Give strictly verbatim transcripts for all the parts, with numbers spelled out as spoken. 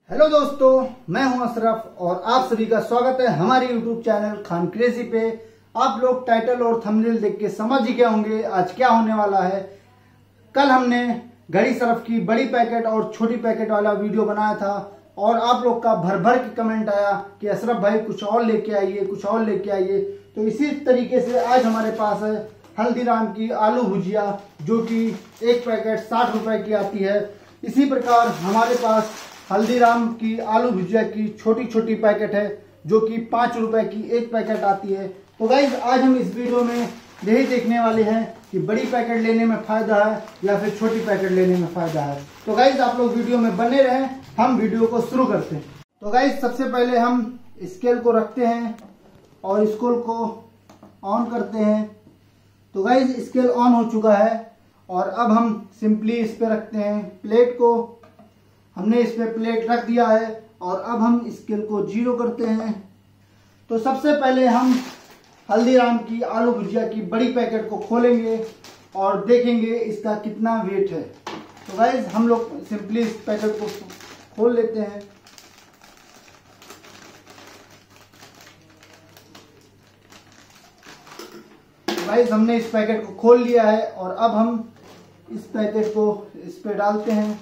Hello दोस्तों, मैं हूं अशरफ और आप सभी का स्वागत है हमारे यूट्यूब चैनल खान क्रेजी पे। आप लोग टाइटल और थंबनेल देख के समझ ही गए होंगे आज क्या होने वाला है। कल हमने घड़ी सर्फ की बड़ी पैकेट और छोटी पैकेट वाला वीडियो बनाया था और आप लोग का भर भर के कमेंट आया कि अशरफ भाई कुछ और लेके आइए, कुछ और लेके आइए। तो इसी तरीके से आज हमारे पास है हल्दीराम की आलू भुजिया, जो कि एक पैकेट साठ रुपए की आती है। इसी प्रकार हमारे पास हल्दीराम की आलू भुजिया की छोटी छोटी पैकेट है, जो कि पाँच रुपए की एक पैकेट आती है। तो गाइज आज हम इस वीडियो में यही देखने वाले हैं कि बड़ी पैकेट लेने में फ़ायदा है या फिर छोटी पैकेट लेने में फ़ायदा है। तो गाइज आप लोग वीडियो में बने रहें, हम वीडियो को शुरू करते हैं। तो गाइज सबसे पहले हम स्केल को रखते हैं और स्केल को ऑन करते हैं। तो गाइज स्केल ऑन हो चुका है और अब हम सिंपली इस पे रखते हैं प्लेट को। हमने इस पे प्लेट रख दिया है और अब हम स्केल को जीरो करते हैं। तो सबसे पहले हम हल्दीराम की आलू भुजिया की बड़ी पैकेट को खोलेंगे और देखेंगे इसका कितना वेट है। तो गाइज हम लोग सिंपली इस पैकेट को खोल लेते हैं। गाइज हमने इस पैकेट को खोल लिया है और अब हम इस पैकेट को इस पे डालते हैं।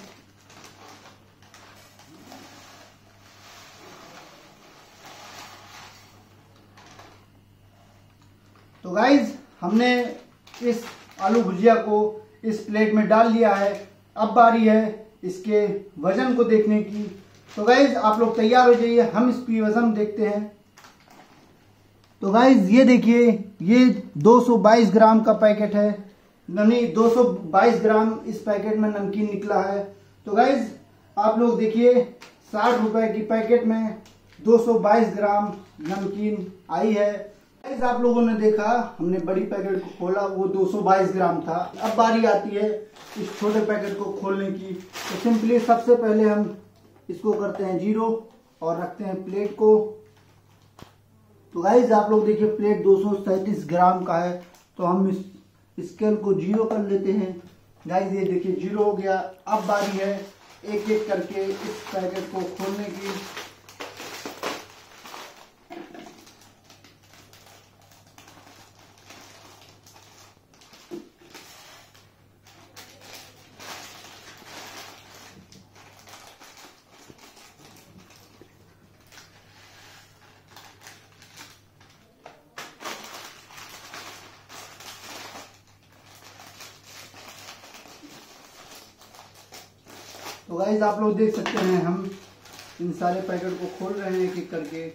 तो गाइज हमने इस आलू भुजिया को इस प्लेट में डाल लिया है। अब बारी है इसके वजन को देखने की। तो गाइज आप लोग तैयार हो जाइए, हम इसकी वजन देखते हैं। तो गाइज ये देखिए, ये दो सौ बाईस ग्राम का पैकेट है, यानी दो सौ बाईस ग्राम इस पैकेट में नमकीन निकला है। तो गाइज आप लोग देखिए, साठ रुपए की पैकेट में दो सौ बाईस ग्राम नमकीन आई है। आप लोगों ने देखा, हमने बड़ी पैकेट को खोला, वो दो सौ बाईस ग्राम था। अब बारी आती है इस छोटे पैकेट को खोलने की। तो सिंपली सबसे पहले हम इसको करते हैं जीरो और रखते हैं प्लेट को। तो गाइज आप लोग देखिए, प्लेट दो सौ सैंतीस ग्राम का है। तो हम इस स्केल को जीरो कर लेते हैं। गाइज ये देखिए जीरो हो गया। अब बारी है एक एक करके इस पैकेट को खोलने की। तो गाइज आप लोग देख सकते हैं, हम इन सारे पैकेट को खोल रहे हैं एक एक करके।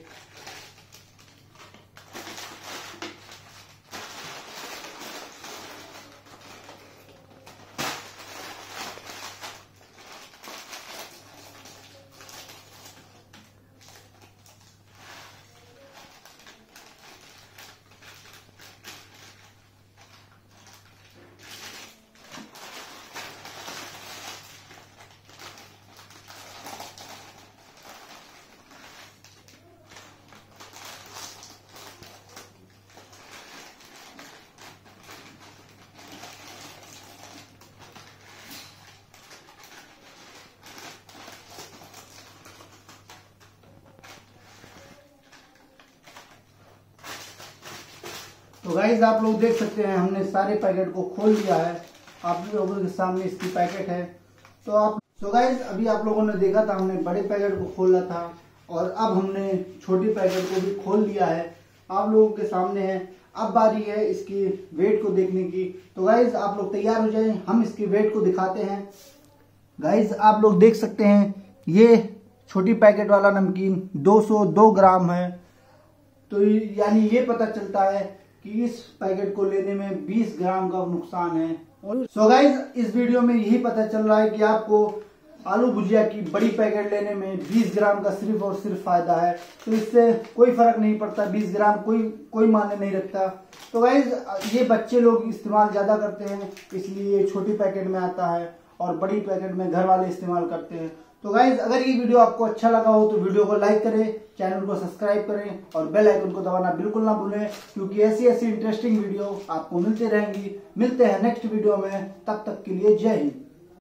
तो गाइज आप लोग देख सकते हैं, हमने सारे पैकेट को खोल लिया है। आप लोगों के सामने इसकी पैकेट है। तो आप तो गाइज अभी आप लोगों ने देखा था, हमने बड़े पैकेट को खोला था और अब हमने छोटी पैकेट को भी खोल लिया है। आप लोगों के सामने है। अब बारी है इसकी वेट को देखने की। तो गाइज आप लोग तैयार हो जाएं, हम इसकी वेट को दिखाते हैं। गाइज आप लोग देख सकते हैं, ये छोटी पैकेट वाला नमकीन दो सौ दो ग्राम है। तो यानी ये पता चलता है कि इस पैकेट को लेने में बीस ग्राम का नुकसान है। सो गाइज इस वीडियो में यही पता चल रहा है कि आपको आलू भुजिया की बड़ी पैकेट लेने में बीस ग्राम का सिर्फ और सिर्फ फायदा है। तो इससे कोई फर्क नहीं पड़ता, बीस ग्राम कोई कोई मायने नहीं रखता। तो गाइज ये बच्चे लोग इस्तेमाल ज्यादा करते हैं, इसलिए ये छोटी पैकेट में आता है और बड़ी पैकेट में घर वाले इस्तेमाल करते हैं। तो गाइज अगर ये वीडियो आपको अच्छा लगा हो तो वीडियो को लाइक करें, चैनल को सब्सक्राइब करें और बेल आइकन को दबाना बिल्कुल ना भूलें, क्योंकि ऐसी ऐसी इंटरेस्टिंग वीडियो आपको मिलते रहेंगी। मिलते हैं नेक्स्ट वीडियो में, तब तक के लिए जय हिंद।